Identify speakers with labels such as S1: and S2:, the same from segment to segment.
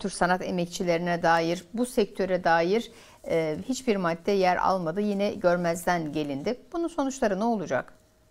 S1: kültür sanat emekçilerine dair, bu sektöre dair hiçbir madde yer almadı. Yine görmezden gelindi. Bunun sonuçları ne olacak?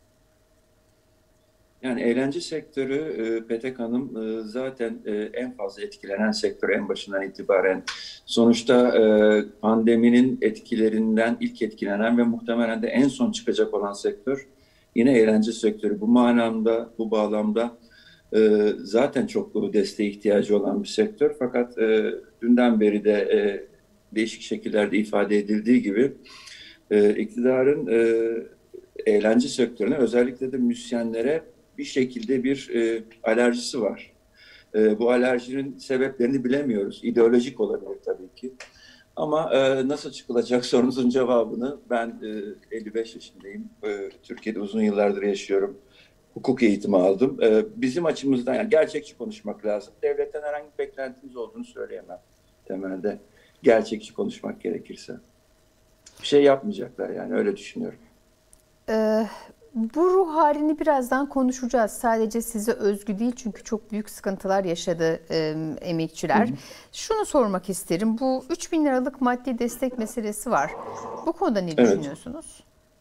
S2: Yani eğlence sektörü, Petek Hanım, zaten en fazla etkilenen sektör en başından itibaren. Sonuçta pandeminin etkilerinden ilk etkilenen ve muhtemelen de en son çıkacak olan sektör yine eğlence sektörü. Bu manamda, bu bağlamda zaten çok desteğe ihtiyacı olan bir sektör. Fakat dünden beri de değişik şekillerde ifade edildiği gibi iktidarın eğlence sektörüne, özellikle de müzisyenlere bir şekilde bir alerjisi var. Bu alerjinin sebeplerini bilemiyoruz. İdeolojik olabilir tabii ki. Ama nasıl çıkılacak sorunuzun cevabını ben 55 yaşındayım. Türkiye'de uzun yıllardır yaşıyorum. Hukuk eğitimi aldım. Bizim açımızdan yani gerçekçi konuşmak lazım. Devletten herhangi bir beklentimiz olduğunu söyleyemem temelde. Gerçekçi konuşmak gerekirse. Bir şey yapmayacaklar yani öyle düşünüyorum.
S1: Ee, Bu ruh halini birazdan konuşacağız. Sadece size özgü değil çünkü çok büyük sıkıntılar yaşadı
S2: Hı
S1: emekçiler.
S2: hı.
S1: Şunu sormak isterim. Bu 3.000 liralık maddi destek meselesi var. Bu konuda ne
S2: Evet.
S1: düşünüyorsunuz?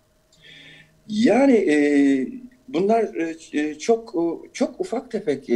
S2: Yani bunlar çok ufak tefek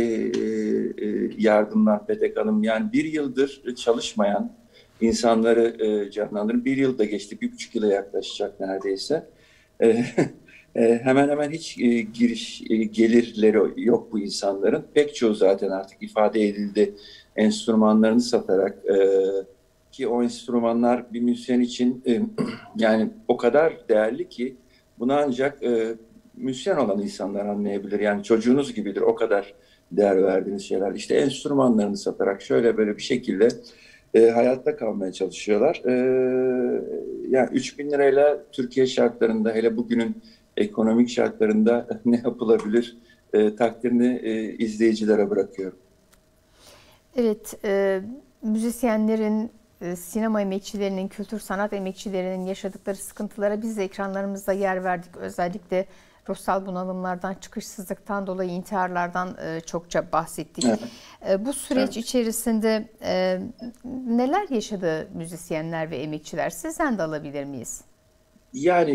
S2: yardımlar Petek Hanım. Yani bir yıldır çalışmayan insanları canlandırın. Bir yılda geçti, 1,5 yıla yaklaşacak neredeyse. E, Hemen hemen hiç gelirleri yok bu insanların. Pek çoğu zaten artık ifade edildi enstrümanlarını satarak. Ki o enstrümanlar bir müzisyen için yani o kadar değerli ki bunu ancak müzisyen olan insanlar anlayabilir. Yani çocuğunuz gibidir o kadar değer verdiğiniz şeyler. İşte enstrümanlarını satarak şöyle böyle bir şekilde hayatta kalmaya çalışıyorlar. Yani 3.000 lirayla Türkiye şartlarında, hele bugünün ekonomik şartlarında ne yapılabilir takdirini izleyicilere bırakıyorum.
S1: Evet, müzisyenlerin, sinema emekçilerinin, kültür sanat emekçilerinin yaşadıkları sıkıntılara biz de ekranlarımızda yer verdik. Özellikle ruhsal bunalımlardan, çıkışsızlıktan dolayı intiharlardan çokça bahsettik.
S2: Evet,
S1: Bu süreç
S2: evet.
S1: içerisinde neler yaşadı müzisyenler ve emekçiler? Sizden de alabilir miyiz?
S2: Yani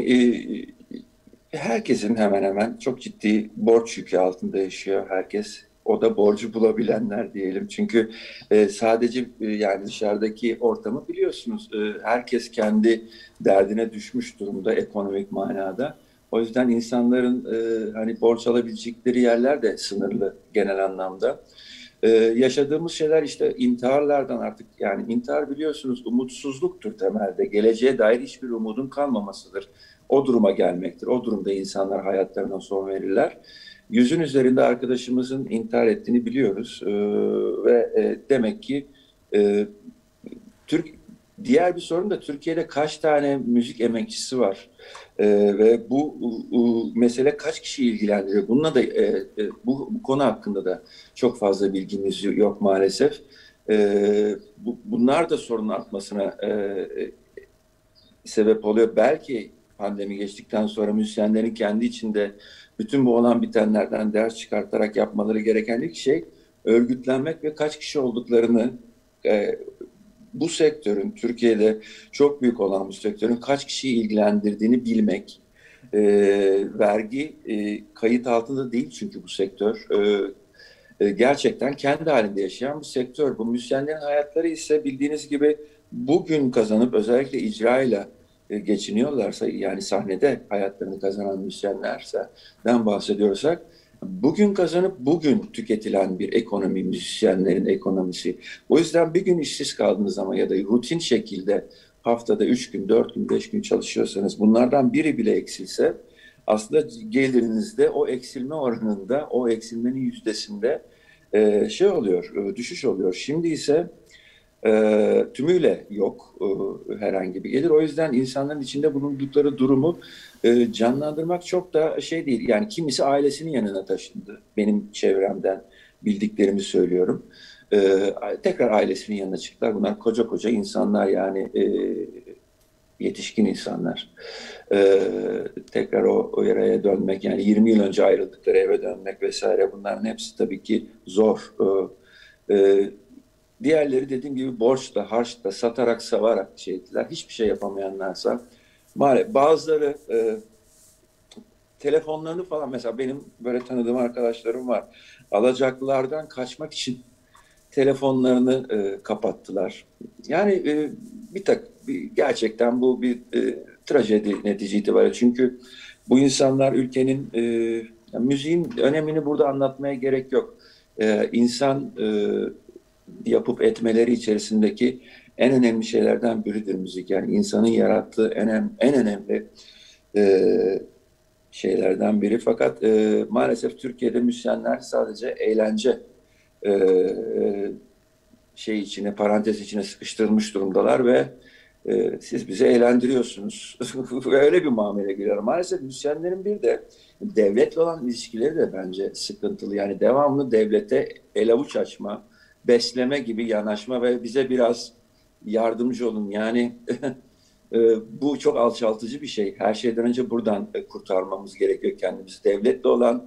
S2: herkesin hemen hemen çok ciddi borç yükü altında yaşıyor herkes. O da borcu bulabilenler diyelim. Çünkü sadece yani dışarıdaki ortamı biliyorsunuz. Herkes kendi derdine düşmüş durumda ekonomik manada. O yüzden insanların hani borç alabilecekleri yerler de sınırlı genel anlamda. Yaşadığımız şeyler işte intiharlardan artık, yani intihar biliyorsunuz umutsuzluktur temelde. Geleceğe dair hiçbir umudun kalmamasıdır. O duruma gelmektir. O durumda insanlar hayatlarına son verirler. Yüzün üzerinde arkadaşımızın intihar ettiğini biliyoruz. Ve demek ki e, Türk diğer bir sorun da Türkiye'de kaç tane müzik emekçisi var? Ve bu mesele kaç kişi ilgilendiriyor? Bununla da bu konu hakkında da çok fazla bilgimiz yok maalesef. Bunlar da sorunun artmasına sebep oluyor. Belki pandemi geçtikten sonra müzisyenlerin kendi içinde bütün bu olan bitenlerden ders çıkartarak yapmaları gereken ilk şey örgütlenmek ve kaç kişi olduklarını, e, bu sektörün, Türkiye'de çok büyük olan bu sektörün kaç kişiyi ilgilendirdiğini bilmek. E, Vergi kayıt altında değil çünkü bu sektör. Gerçekten kendi halinde yaşayan bir sektör. Bu müzisyenlerin hayatları ise bildiğiniz gibi bugün kazanıp özellikle icrayla geçiniyorlarsa, yani sahnede hayatlarını kazanan müzisyenlerden bahsediyorsak, bugün kazanıp bugün tüketilen bir ekonomi müzisyenlerin ekonomisi. O yüzden bir gün işsiz kaldığınız zaman ya da rutin şekilde haftada 3 gün, 4 gün, 5 gün çalışıyorsanız, bunlardan biri bile eksilse aslında gelirinizde o eksilme oranında, o eksilmenin yüzdesinde şey oluyor, düşüş oluyor. Şimdi ise tümüyle yok herhangi bir gelir. O yüzden insanların içinde bulundukları durumu canlandırmak çok da şey değil. Yani kimisi ailesinin yanına taşındı. Benim çevremden bildiklerimi söylüyorum. Tekrar ailesinin yanına çıktılar. Bunlar koca koca insanlar, yani yetişkin insanlar. Tekrar o yere dönmek, yani 20 yıl önce ayrıldıkları eve dönmek vesaire, bunların hepsi tabii ki zor. Ee, Diğerleri dediğim gibi borçla, harçla, satarak, savarak şey ettiler. Hiçbir şey yapamayanlarsa maalesef bazıları telefonlarını falan, mesela benim böyle tanıdığım arkadaşlarım var. Alacaklılardan kaçmak için telefonlarını kapattılar. Yani gerçekten bu bir trajedi netice itibariyle. Çünkü bu insanlar ülkenin yani müziğin önemini burada anlatmaya gerek yok. İnsan yapıp etmeleri içerisindeki en önemli şeylerden biridir müzik. Yani insanın yarattığı en önemli e, şeylerden biri. Fakat maalesef Türkiye'de müzisyenler sadece eğlence e, parantez içine sıkıştırılmış durumdalar ve siz bizi eğlendiriyorsunuz. Öyle bir muamele geliyor. Maalesef müzisyenlerin bir de devletle olan ilişkileri de bence sıkıntılı. Yani devamlı devlete el avuç açma, besleme gibi yanaşma ve bize biraz yardımcı olun. Yani bu çok alçaltıcı bir şey. Her şeyden önce buradan kurtarmamız gerekiyor kendimizi. Devletle olan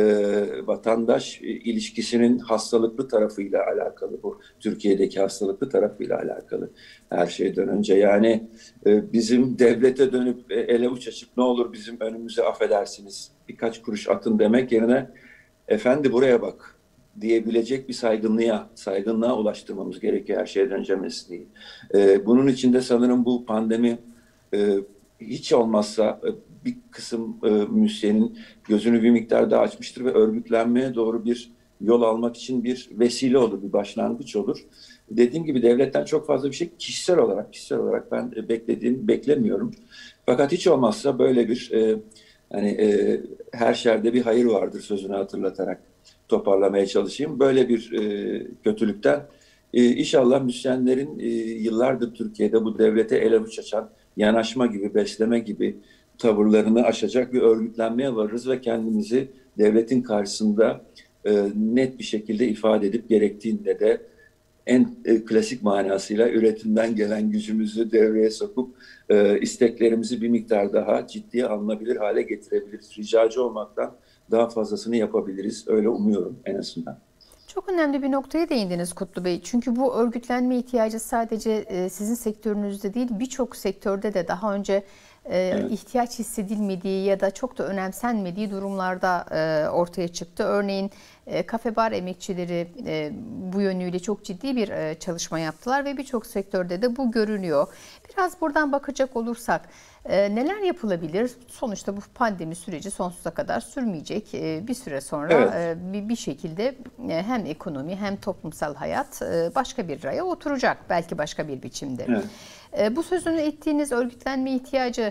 S2: vatandaş ilişkisinin hastalıklı tarafıyla alakalı bu. Türkiye'deki hastalıklı tarafıyla alakalı her şeyden önce. Yani bizim devlete dönüp ele avuç açıp ne olur bizim önümüze affedersiniz birkaç kuruş atın demek yerine efendi buraya bak diyebilecek bir saygınlığa ulaştırmamız gerekiyor her şeyden önce mesleği. Bunun için de sanırım bu pandemi e, hiç olmazsa bir kısım müzisyenin gözünü bir miktar daha açmıştır ve örgütlenmeye doğru bir yol almak için bir vesile olur, bir başlangıç olur. Dediğim gibi devletten çok fazla bir şey kişisel olarak ben beklemiyorum. Fakat hiç olmazsa böyle bir hani her şerde bir hayır vardır sözünü hatırlatarak toparlamaya çalışayım. Böyle bir kötülükten inşallah müzisyenlerin yıllardır Türkiye'de bu devlete el avuç açan yanaşma gibi, besleme gibi tavırlarını aşacak bir örgütlenmeye varırız ve kendimizi devletin karşısında net bir şekilde ifade edip gerektiğinde de en klasik manasıyla üretimden gelen gücümüzü devreye sokup isteklerimizi bir miktar daha ciddiye alınabilir hale getirebiliriz. Ricacı olmaktan daha fazlasını yapabiliriz. Öyle umuyorum en azından.
S1: Çok önemli bir noktaya değindiniz Kutlu Bey. Çünkü bu örgütlenme ihtiyacı sadece sizin sektörünüzde değil, birçok sektörde de daha önce
S2: Evet.
S1: ihtiyaç hissedilmediği ya da çok da önemsenmediği durumlarda ortaya çıktı. Örneğin kafe bar emekçileri bu yönüyle çok ciddi bir çalışma yaptılar ve birçok sektörde de bu görünüyor. Biraz buradan bakacak olursak neler yapılabilir? Sonuçta bu pandemi süreci sonsuza kadar sürmeyecek. Bir süre sonra
S2: Evet.
S1: bir şekilde hem ekonomi hem toplumsal hayat başka bir raya oturacak. Belki başka bir biçimde.
S2: Evet.
S1: Bu sözünü ettiğiniz örgütlenme ihtiyacı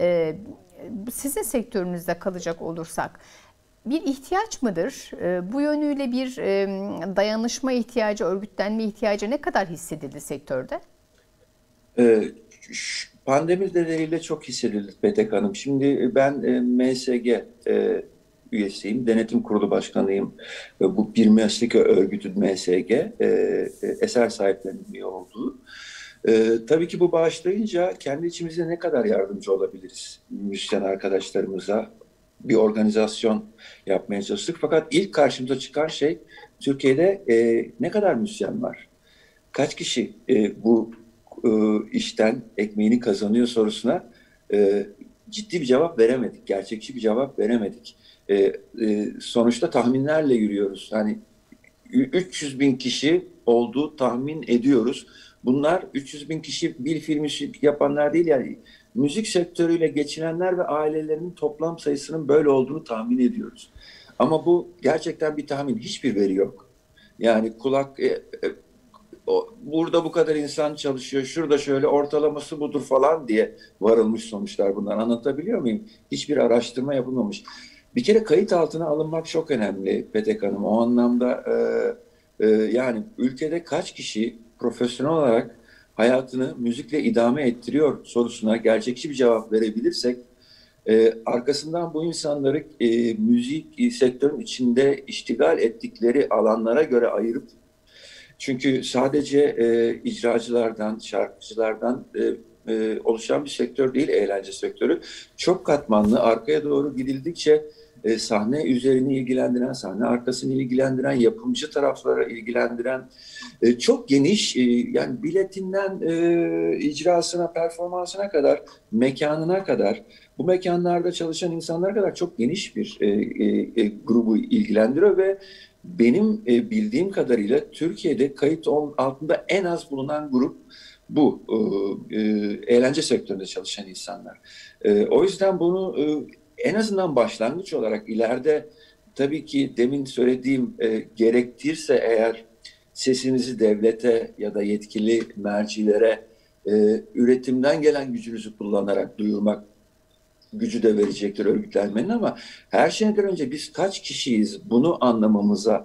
S1: sizin sektörünüzde kalacak olursak bir ihtiyaç mıdır? Bu yönüyle bir dayanışma ihtiyacı, örgütlenme ihtiyacı ne kadar hissedildi sektörde?
S2: Ee, Pandemi nedeniyle çok hissedildi Petek Hanım. Şimdi ben MSG üyesiyim, denetim kurulu başkanıyım. Bu bir meslek örgütü MSG, eser sahiplerinin üye olduğu. Tabii ki bu bağışlayınca kendi içimizde ne kadar yardımcı olabiliriz müzisyen arkadaşlarımıza bir organizasyon yapmaya çalıştık. Fakat ilk karşımıza çıkan şey Türkiye'de ne kadar müzisyen var? Kaç kişi bu e, işten ekmeğini kazanıyor sorusuna e, ciddi bir cevap veremedik. Gerçekçi bir cevap veremedik. Sonuçta tahminlerle yürüyoruz. Hani 300 bin kişi olduğu tahmin ediyoruz. Bunlar 300 bin kişi bir film işi yapanlar değil, yani müzik sektörüyle geçinenler ve ailelerinin toplam sayısının böyle olduğunu tahmin ediyoruz. Ama bu gerçekten bir tahmin, hiçbir veri yok. Yani burada bu kadar insan çalışıyor, şurada şöyle ortalaması budur falan diye varılmış sonuçlar bunlar. Anlatabiliyor muyum? Hiçbir araştırma yapılmamış. Bir kere kayıt altına alınmak çok önemli Petek Hanım. O anlamda yani ülkede kaç kişi profesyonel olarak hayatını müzikle idame ettiriyor sorusuna gerçekçi bir cevap verebilirsek arkasından bu insanları müzik sektörün içinde iştigal ettikleri alanlara göre ayırıp, çünkü sadece icracılardan, şarkıcılardan oluşan bir sektör değil eğlence sektörü. Çok katmanlı, arkaya doğru gidildikçe sahne üzerini ilgilendiren, sahne arkasını ilgilendiren, yapımcı tarafları ilgilendiren çok geniş, yani biletinden icrasına, performansına kadar, mekanına kadar, bu mekanlarda çalışan insanlara kadar çok geniş bir grubu ilgilendiriyor ve benim bildiğim kadarıyla Türkiye'de kayıt altında en az bulunan grup bu. Eğlence sektöründe çalışan insanlar. O yüzden bunu en azından başlangıç olarak ileride tabii ki demin söylediğim gerektirse eğer sesinizi devlete ya da yetkili mercilere üretimden gelen gücünüzü kullanarak duyurmak gücü de verecektir örgütlenmenin, ama her şeyden önce biz kaç kişiyiz bunu anlamamıza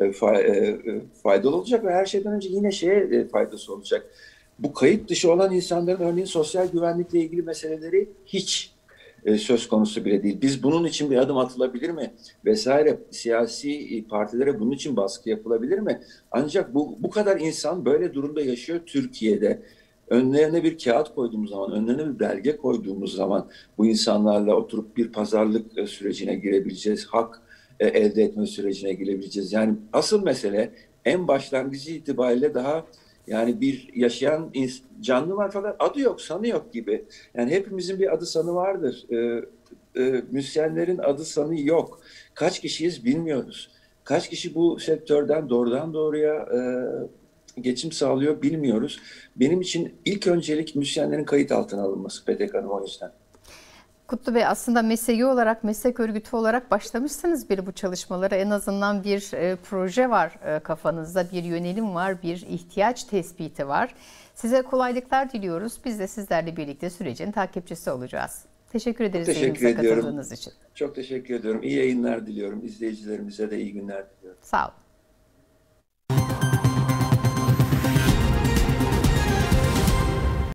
S2: faydalı olacak ve her şeyden önce yine şeye faydası olacak. Bu kayıt dışı olan insanların örneğin sosyal güvenlikle ilgili meseleleri hiç söz konusu bile değil. Biz bunun için bir adım atılabilir mi? Vesaire, siyasi partilere bunun için baskı yapılabilir mi? Ancak bu kadar insan böyle durumda yaşıyor Türkiye'de. Önlerine bir kağıt koyduğumuz zaman, önlerine bir belge koyduğumuz zaman bu insanlarla oturup bir pazarlık sürecine girebileceğiz, hak elde etme sürecine girebileceğiz. Yani asıl mesele en başlangıcı itibariyle daha yani bir yaşayan canlı var fakat adı yok, sanı yok gibi. Yani hepimizin bir adı sanı vardır. Müzisyenlerin adı sanı yok. Kaç kişiyiz bilmiyoruz. Kaç kişi bu sektörden doğrudan doğruya geçim sağlıyor bilmiyoruz. Benim için ilk öncelik müzisyenlerin kayıt altına alınması PTK'nın o yüzden.
S1: Kutlu Bey, aslında mesleki olarak, meslek örgütü olarak başlamışsınız bu çalışmalara. En azından bir proje var kafanızda, bir yönelim var, bir ihtiyaç tespiti var. Size kolaylıklar diliyoruz. Biz de sizlerle birlikte sürecin takipçisi olacağız. Teşekkür ederiz yayınımıza katıldığınız için.
S2: Çok teşekkür ediyorum. İyi yayınlar diliyorum. İzleyicilerimize de iyi günler diliyorum.
S1: Sağ olun.